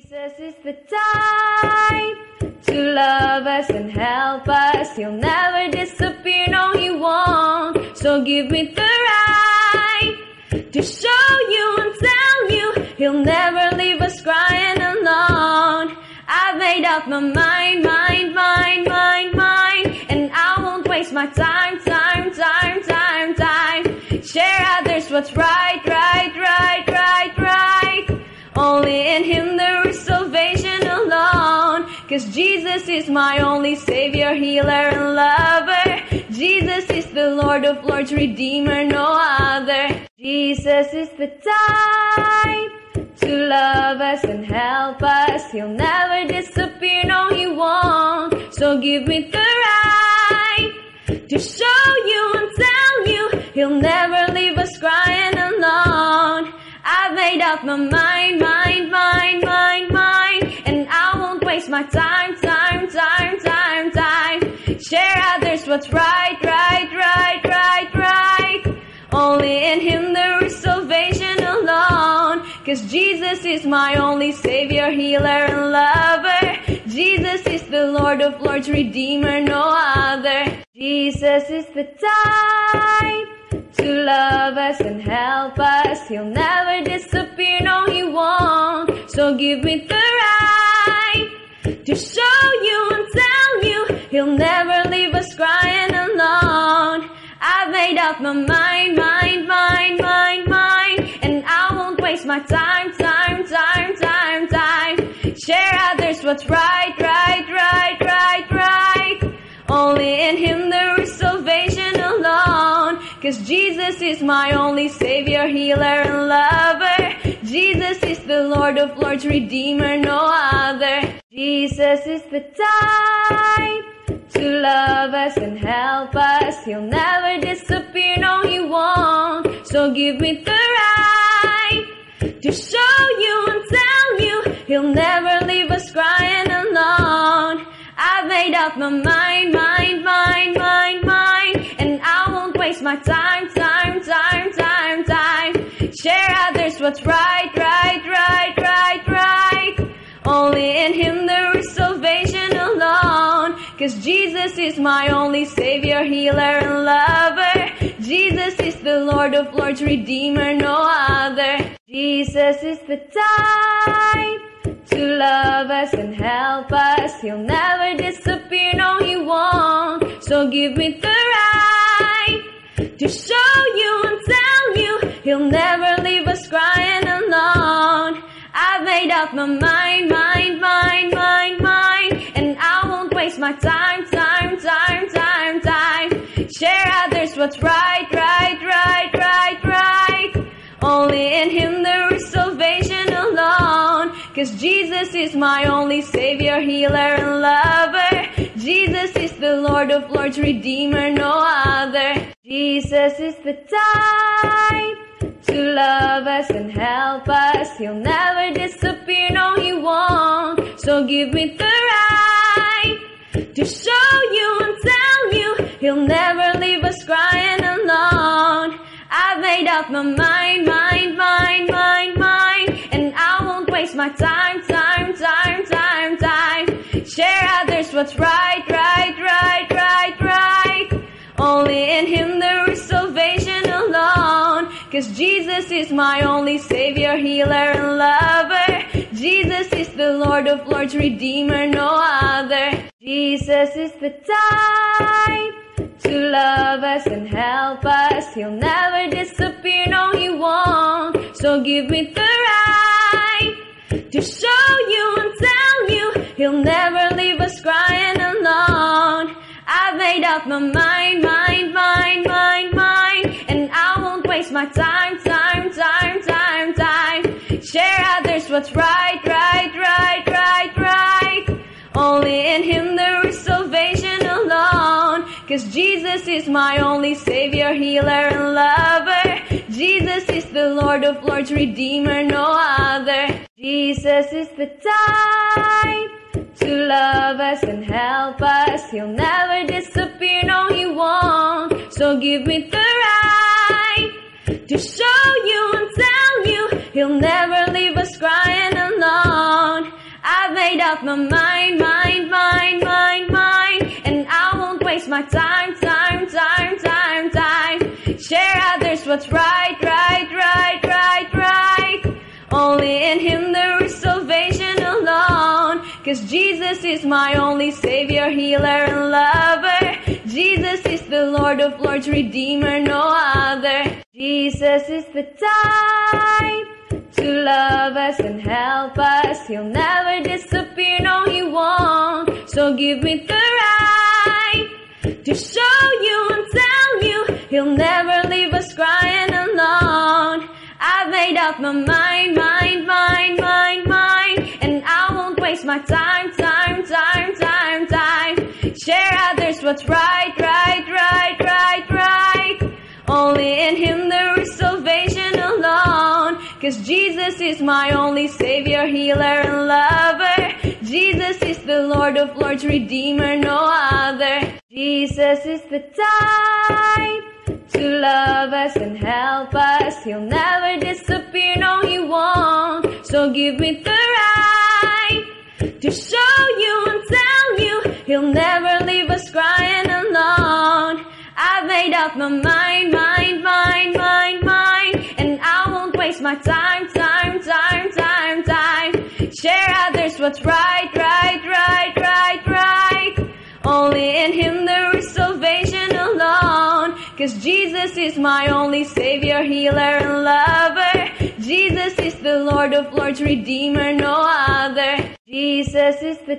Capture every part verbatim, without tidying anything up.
Jesus is the type to love us and help us. He'll never disappear, no he won't. So give me the right to show you and tell you he'll never leave us crying alone. I've made up my mind, mind, mind, mind, mind, and I won't waste my time, time, time, time, time. Share others what's right, right, right, right, right. Only in him there is salvation alone. Cause Jesus is my only Savior, healer, and lover. Jesus is the Lord of Lords, Redeemer, no other. Jesus is the type to love us and help us. He'll never disappear, no he won't. So give me the right to show you and tell you he'll never leave us crying alone. I've made up my mind, mind, mind, mind, mind, and I won't waste my time, time, time, time, time. Share others what's right, right, right, right, right. Only in him there is salvation alone. Cause Jesus is my only Savior, healer, and lover. Jesus is the Lord of Lords, Redeemer, no other. Jesus is the type to love us and help us. He'll never disappear, no he won't. So give me the right to show you and tell you he'll never leave us crying alone. I've made up my mind, mind, mind, mind, mind, and I won't waste my time, time, time, time, time. Share others what's right, right, right, right, right. Only in him there is salvation alone. Cause Jesus is my only Savior, healer, and lover. Jesus is the Lord of Lords, Redeemer, no other. Jesus is the type to love us and help us. He'll never disappear, no he won't. So give me the right to show you and tell you he'll never leave us crying alone. I've made up my mind, mind, mind, mind, mind, and I won't waste my time, time, time, time, time. Share others what's right, right, right, right, right. Only in him there is salvation alone. Cause Jesus is my only Savior, healer, and lover. Jesus is the Lord of Lords, Redeemer, no other. Jesus is the type to love us and help us. He'll never disappear, no he won't. So give me the right to show you and tell you he'll never leave us crying alone. I've made up my mind, mind, mind, mind, mind, and I won't waste my time, time, time, time, time. Share others what's right, right, right, right, right. Only in him there is salvation alone. Cause Jesus is my only Savior, healer, and lover. Jesus is the Lord of Lords, Redeemer, no other. Jesus is the type to love us and help us. He'll never disappear, no he won't. So give me the right to show you and tell you he'll never leave us crying alone. I've made up my mind, mind, mind, mind, mind, and I won't waste my time, time, time, time, time. Share others what's right, right, right, right, right. Only in him there is salvation alone. Cause Jesus is my only Savior, healer, and lover. Jesus is the Lord of Lords, Redeemer, no other. Jesus is the type to love us and help us. He'll never disappear, no he won't. So give me the right to show you and tell you he'll never leave us crying alone. I've made up my mind, mind, mind, mind, and I won't waste my time, time, time, time. Share others what's right, right, right, right. Only in him there is salvation alone. Cause Jesus is my only Savior, healer, and lover. Jesus is the Lord of Lords, Redeemer, no other. Jesus is the type to love us and help us. He'll never disappear, no he won't. So give me the right to show you and tell you he'll never leave us crying alone. I've made up my mind, mind, mind, mind, mind, and I won't waste my time, time, time, time, time. Share others what's right, right, right, right, right. Only in him there is salvation alone. Cause Jesus is my only Savior, healer, and lover. Jesus is the Lord of Lords, Redeemer, no other. Jesus is the type to love us and help us. He'll never disappear, no he won't. So give me the right to show you and tell you he'll never leave us crying alone. made up my mind, mind, mind, mind, mind, and I won't waste my time, time, time, time, time. Share others what's right, right, right, right, right. Only in Him there is salvation alone. 'Cause Jesus is my only Savior, healer, and lover. Jesus is the Lord of Lords, Redeemer, no other. Jesus is the type to love us and help us. He'll never disappear, no He won't. So give me the right to show you and tell you He'll never leave us crying alone. I've made up my mind, mind, mind, mind, mind, and I won't waste my time, time, time, time, time. Share others what's right, right, right, right, right. Only in Him there is salvation alone. 'Cause Jesus is my only Savior, healer, and lover. Jesus is the Lord of Lords, Redeemer, no other. Jesus is the type to love us and help us. He'll never disappear, no He won't. So give me the right to show you and tell you He'll never leave us crying alone. I've made up my mind, mind, mind, mind, mind, and I won't waste my time, time, time, time, time. Share others what's right, right, right, right, right. Only in Him there is salvation alone. 'Cause Jesus is my only Savior, healer, and lover. Jesus is the Lord of Lords, Redeemer, no other. Jesus is the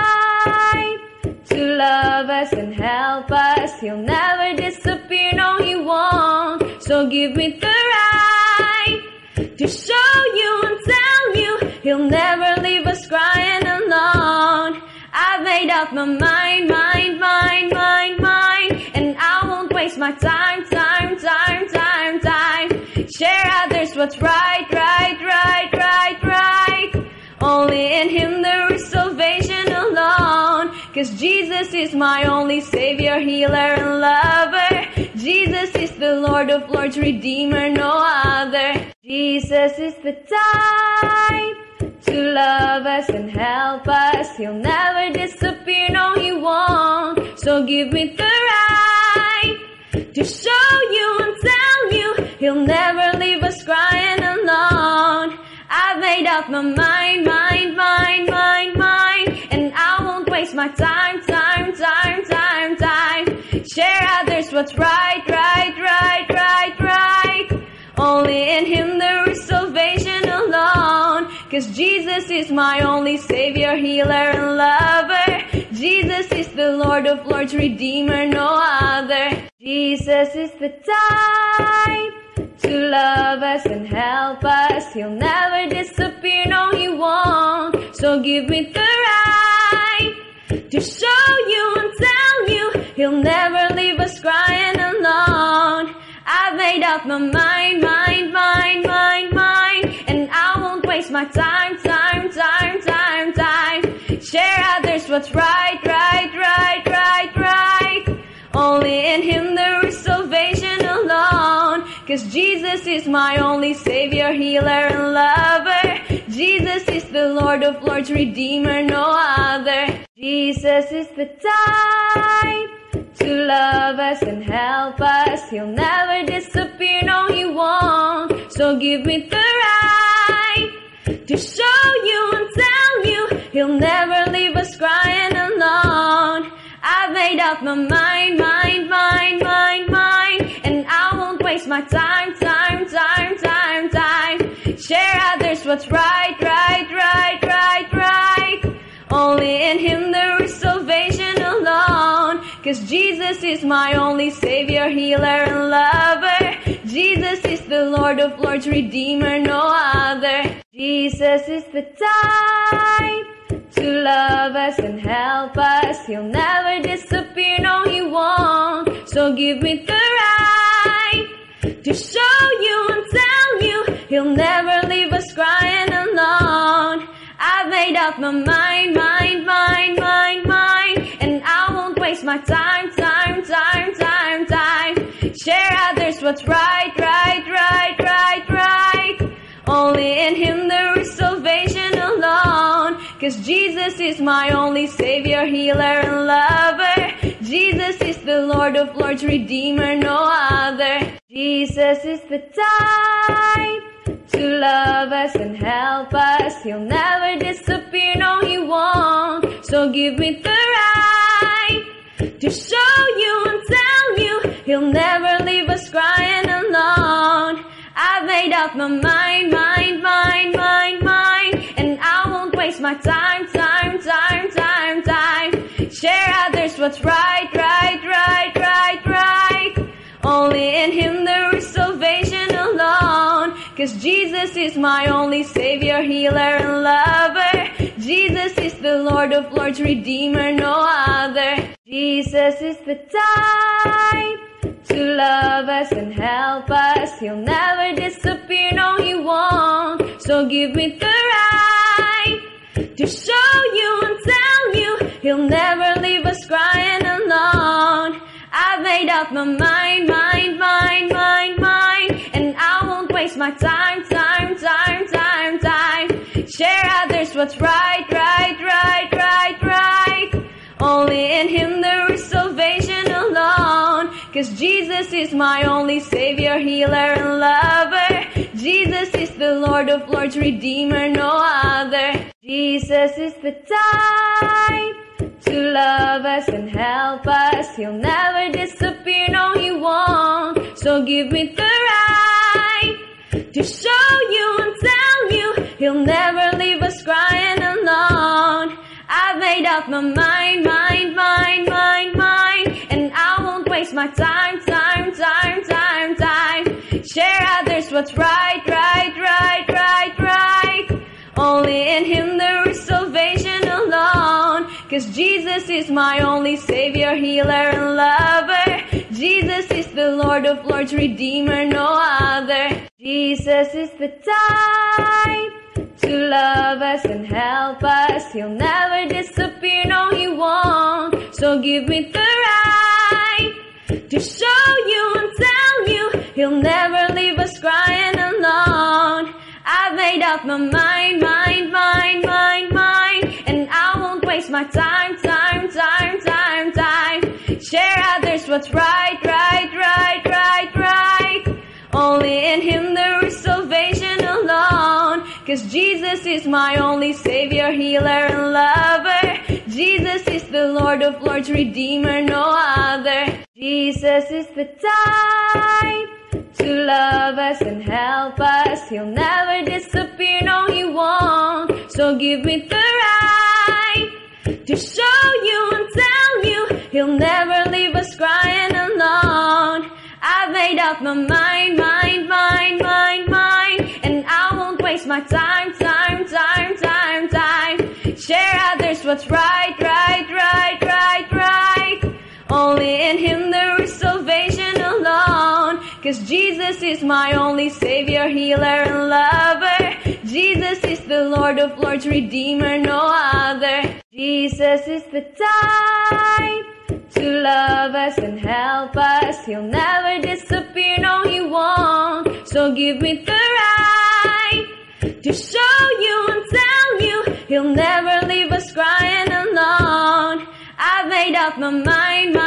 type to love us and help us. He'll never disappear, no He won't. So give me the right to show you and tell you He'll never leave us crying alone. I've made up my mind, mind, mind, mind, mind, and I won't waste my time, time, time, time, time. Share others what's right, right, right, right, right. Only in Him there is salvation alone. 'Cause Jesus is my only Savior, healer, and lover. Jesus is the Lord of Lords, Redeemer, no other. Jesus is the type to love us and help us. He'll never disappear, no He won't. So give me the right to show you and tell you He'll never leave us crying alone. I've made up my mind, mind, mind, mind, mind, and I won't waste my time, time, time, time, time. Share others what's right, right, right, right, right. Only in Him there is salvation alone. 'Cause Jesus is my only Savior, healer, and lover. Jesus is the Lord of Lords, Redeemer, no other. Jesus is the type to love us and help us. He'll never disappear, no He won't. So give me the right to show you and tell you He'll never leave us crying alone. I've made up my mind, mind, mind, mind, mind, and I won't waste my time, time, time, time, time. Share others what's right, right, right, right, right. Only in Him there is salvation alone. 'Cause Jesus is my only Savior, healer, and lover. Jesus is the Lord of Lords, Redeemer, no other. Jesus is the type to love us and help us. He'll never disappear, no He won't. So give me the right to show you and tell you He'll never leave us crying alone. I've made up my mind, mind, mind, mind, mind, and I won't waste my time, time, time, time, time. Share others what's right, right, right, right, right. Only in Him there is salvation alone. 'Cause Jesus is my only Savior, healer, and lover. Jesus is the Lord of Lords, Redeemer, no other. Jesus is the type to love us and help us. He'll never disappear, no He won't. So give me the right to show you and tell you He'll never leave us crying alone. I've made up my mind, mind, mind, mind, mind, and I won't waste my time, time, time, time, time. Share others what's right, right, right, right, right. Only in Him there is salvation alone. 'cause Jesus is my only Savior, healer, and lover. Jesus is the Lord of Lords, Redeemer, no other. Jesus is the type to love us and help us. He'll never disappear, no he won't. So give me the right to show you and tell you he'll never leave us crying alone. I've made up my mind, mind, mind, mind, mind, and I won't waste my time, time, time, time, time. Share others what's right, right, right, right, right. Only in him there is salvation alone. 'Cause Jesus is my only Savior, healer, and lover. Jesus is the Lord of Lords, Redeemer, no other. Jesus is the type to love us and help us. He'll never disappear, no he won't. So give me the right to show you and tell you he'll never leave us crying alone. I've made up my mind, mind, mind, mind, mind, and I won't waste my time, time, time, time, time. Share others what's right, right, right, right, right. Only in him there is salvation alone. 'Cause Jesus is my only Savior, healer, and lover. Jesus is the Lord of Lords, Redeemer, no other. Jesus is the type to love us and help us. He'll never disappear, no he won't. So give me the right to show you and tell you he'll never leave us crying alone. I've made up my mind, mind, mind, mind, mind, and I won't waste my time, time, time, time, time. Share others what's right, right, right, right, right. Only in him there is salvation alone. 'Cause Jesus is my only Savior, healer, and lover. Jesus is the Lord of Lords, Redeemer, no other. Jesus is the type to love us and help us. He'll never disappear, no he won't. So give me the right to show you and tell you he'll never leave us crying alone. I've made up my mind, mind, mind, mind, mind, and I won't waste my time, time, time, time, time. Share others what's right, right, right, right, right. Only in him there is salvation alone. 'Cause Jesus is my only Savior, healer, and lover. Jesus is the Lord of Lords, Redeemer, no other. Jesus is the type to love us and help us. He'll never disappear, no he won't. So give me the right to show you and tell you he'll never leave us crying alone. I've made up my mind, mind, mind, mind, mind, and I won't waste my time, time, time, time, time. Share others what's right, right, right, right, right. Only in him there is salvation alone. 'Cause Jesus is my only Savior, healer, and lover. Jesus is the Lord of Lords, Redeemer, no other. Jesus is the type to love us and help us. He'll never disappear, no he won't. So give me the right to show you and tell you he'll never leave us crying alone. I've made up my mind, my